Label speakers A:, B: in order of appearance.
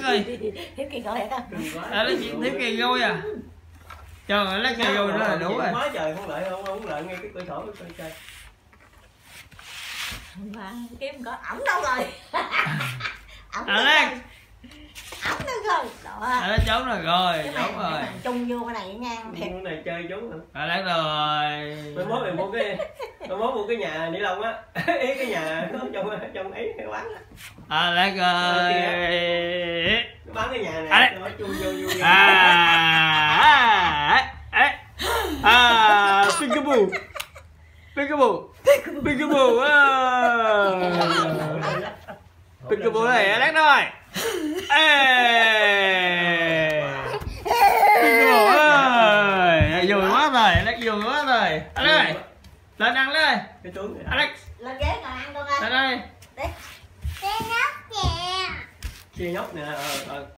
A: ơi.
B: Thiếu Kiệt gọi hả?
A: Nó chỉ thiếu Kiệt vui à. Trời ơi, lát Kiệt vui nữa là đủ rồi.
C: Quá trời không lợi ngay cái cửa sổ coi chơi.
B: Mà kiếm có ổng đâu rồi. Ổng
A: Alex.
B: Ổng đâu rồi. Đó.
A: Nó trốn rồi trốn rồi.
B: Chung vô cái này nha.
C: Cái này chơi trốn rồi.
A: Lát rồi.
C: Mai mốt mình mua cái nhà ni lông á. Ý cái nhà nó trong ấy cái quán á.
A: Alex ơi.
C: Bán cái nhà này cho nó chung vô.
A: Peekaboo. Peekaboo này Alex rồi. Peekaboo ơi. Vui quá rồi, Alex vui quá rồi. Alex lên ăn lên.
C: Cái tướng này.
A: Alex
B: Lên ghế ngồi ăn con ơi.
A: lên đây.
B: Đi.
C: Chia nhóc nè.